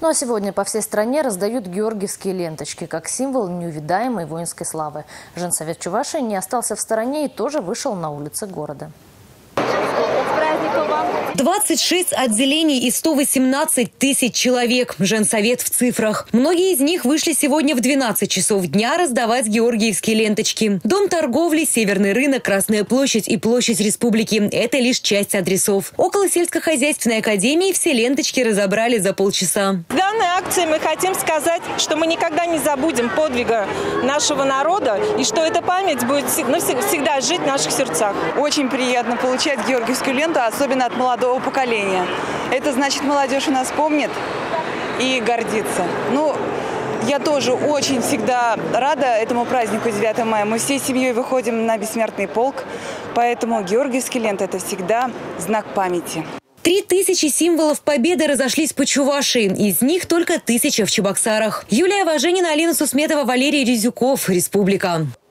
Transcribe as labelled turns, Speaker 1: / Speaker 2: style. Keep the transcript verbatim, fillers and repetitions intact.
Speaker 1: Ну а сегодня по всей стране раздают георгиевские ленточки, как символ неувидаемой воинской славы. Женсовет Чувашии не остался в стороне и тоже вышел на улицы города.
Speaker 2: двадцать шесть отделений и сто восемнадцать тысяч человек. Женсовет в цифрах. Многие из них вышли сегодня в двенадцать часов дня раздавать георгиевские ленточки. Дом торговли, Северный рынок, Красная площадь и площадь Республики – это лишь часть адресов. Около сельскохозяйственной академии все ленточки разобрали за полчаса.
Speaker 3: С данной акцией мы хотим сказать, что мы никогда не забудем подвига нашего народа и что эта память будет всегда жить в наших сердцах.
Speaker 4: Очень приятно получать георгиевскую ленту, особенно от молодого поколения. Это значит, молодежь у нас помнит и гордится. Ну, я тоже очень всегда рада этому празднику девятого мая. Мы всей семьей выходим на бессмертный полк, поэтому георгиевские ленты – это всегда знак памяти.
Speaker 2: Три тысячи символов победы разошлись по Чувашии. Из них только тысяча в Чебоксарах. Юлия Важенина, Алина Сусметова, Валерий Резюков. Республика.